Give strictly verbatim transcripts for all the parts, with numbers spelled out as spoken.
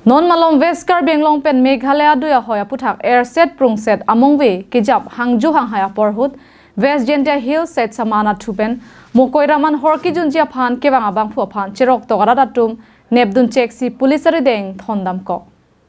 Non malom West Karbi Anglong pen Meghalaya duya hoya puthak air set prung set amongwe kijap hangju hang haya porhut West Gentia Hill set samana thupen Mokoiram hor kejunji aphan kevang abangphu aphan chirok togara datum nebdun check si police arideng thondam ko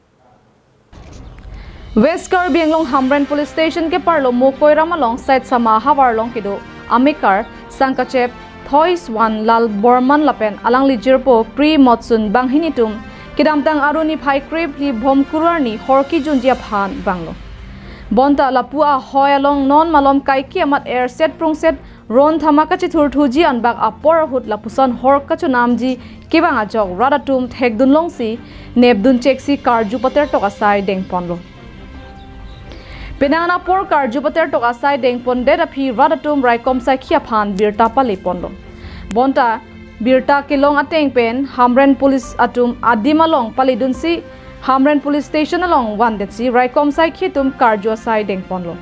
West Karbi Anglong Hamren police station ke parlo Mokoiram along Saitsema hawar long kido amikar sankachep Thois one lal borman lapen alang lijirpo pre motsun banghinitum Kidamtang aruni phai krip hi bhom kurani horki junjia phan banglo bonta lapua hoyalong non malom kaiki amat air set prung set ron thamaka chi thur thuji anbak apor hut lapuson hor kachu namji kibanga jog radatum thekdun longsi nebdun cheksi karju pater toka sai deng ponlo penana por karju pater toka sai deng pon de aphi radatum raikom saikhi phan birta pali ponlo bonta Birta kilong ateng pen Hamren police atum adimalong palidunsi Hamren police station along one that si raikom saikhi tum karjo sai deng ponlo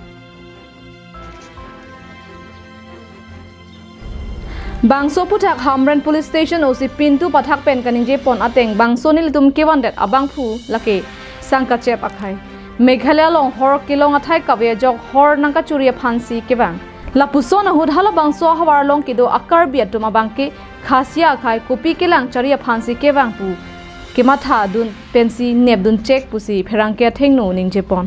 Bangso puthak Hamren police station osi pintu pathak pen kaningje pon ateng bangso nil tum kewan det abangphu lake sangkachep akhai Meghalaya long hor kilong athai kawe jok hor nangka churia phansi kevang Lapuson ahud hala bangso hawar long kido akar biatuma bangke khasia khai kopi kelang charia phansi kevang pu kematha dun pensi nebdun check pusi pherangke thengno ningje pon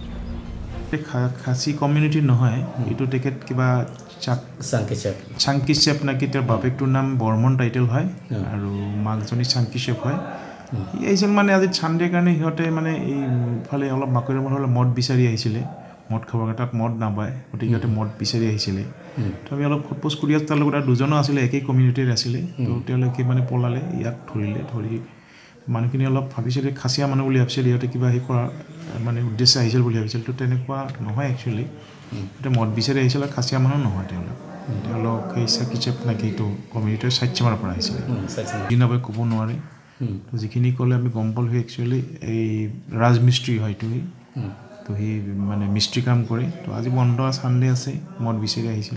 khasi community no hoy itu ticket kiba chak sankishep sankishep na kiter babek tu nam bormon title hoy aru magjoni sankishep hoy ei জন মানে আজি Sunday কাৰণে হিতে মানে এই ফলে অলপ মাকৰিৰ হল মদ বিচাৰি আহিছিলে মদ খাবৰ তাত মদ নাপায় গতিকে মদ বিচাৰি আহিছিলে তো আমি অলপ খোপস কৰি আছ তাৰ লগত দুজনো আছিল একে কমিউনিটিৰ আছিল তো তেওঁলোকে মানে পলালে ইয়াক ধৰিলে ধৰি মানুহখিনি অলপ ভাবিছিলে খাসিয়া মানুহ বুলি ভাবিছিল ইহতে কিবা হে কৰা মানে উদ্দেশ্য আহিছিল বুলি ভাবিছিল তো তেনেকুৱা নহয় একচুয়ালি এটা মদ বিচাৰি আহিছিল খাসিয়া মানুহ নহয় তেওঁলোক তেওঁলোক এই সাকিচেপ নাকি তো কমিউনিটিৰ সাইচেমাৰ পৰা আহিছিল দিনবে ক'ব নোৱাৰে তো যিখিনি ক'লে আমি গম পালো একচুয়ালি এই ৰাজমিস্ত্ৰী হয়তো তো হি মানে মিস্ত্ৰী কাম কৰে তো আজি বন্ধ সানডে আছে মদ বিচাৰি আহিছিল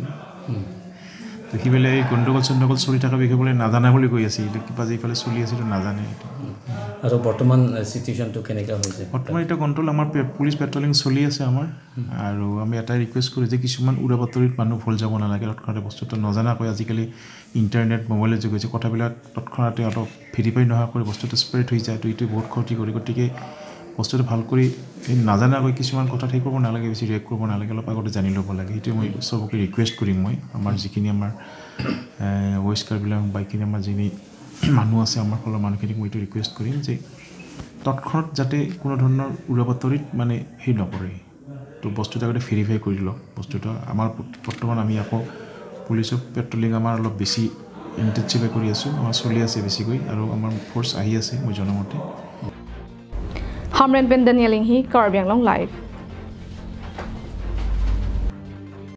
তো হি বেলে এই গণ্ডগোল চণ্ডগোল চলি থকা বিখবলে নাজানা বুলি কৈ আছে এটা কিবা যে ফলে চলি আছে তো নাজানে আৰু বৰ্তমান সিচুৱেচনটো কেনেকা হৈছে বৰ্তমান এটা কন্ট্ৰোল আমাৰ পুলিশ পেট্ৰলিং চলি আছে আমাৰ আৰু আমি এটা ৰিকুৱেষ্ট কৰি যে কিছুমান উৰাবাতৰিত মানুহ ভুল যাব নালাগে তৎক্ষণাতে বস্তুটো নজনা কৈ আজিকালি ইন্টাৰনেট মোবাইলে যোগে যে কথাবিলাক তৎক্ষণাতে অটো ভেৰিফাই নহয় কৰি বস্তুটো স্প্ৰেড হৈ যায় তো এইটো বহুত ক্ষতি কৰি গতিকে বস্তুটো ভাল কৰি এই নাজানা কৈ কিছুমান কথা ঠিক কৰিব নালাগে বেছি ৰিয়েক্ট কৰিব নালাগে অলপ আগতে জানি ল'ব লাগে এইটো মই সবকে ৰিকুৱেষ্ট কৰিম মই আমাৰ যিখিনি আমাৰ ভয়েস কাৰ্বিলাক বাইকিন আমাৰ যিনি মানুহ আছে আমাৰ ফলৰ মানুহখিনিক মই এইটো ৰিকুৱেষ্ট কৰিম যে তৎক্ষণাত যাতে কোনো ধৰণৰ উৰাবাতৰিত মানে হে নকৰে তো বস্তুটো আগতে ভেৰিফাই কৰি লওক বস্তুটো আমাৰ বৰ্তমান আমি আকৌ পুলিচৰ পেট্ৰলিং আমাৰ অলপ বেছি ইন্টেনচিভ কৰি আছো আমাৰ চলি আছে বেছিকৈ আৰু আমাৰ ফোৰ্স আহি আছে মই জনামতে Hamren Ben Daniel Hi Karbi Anglong live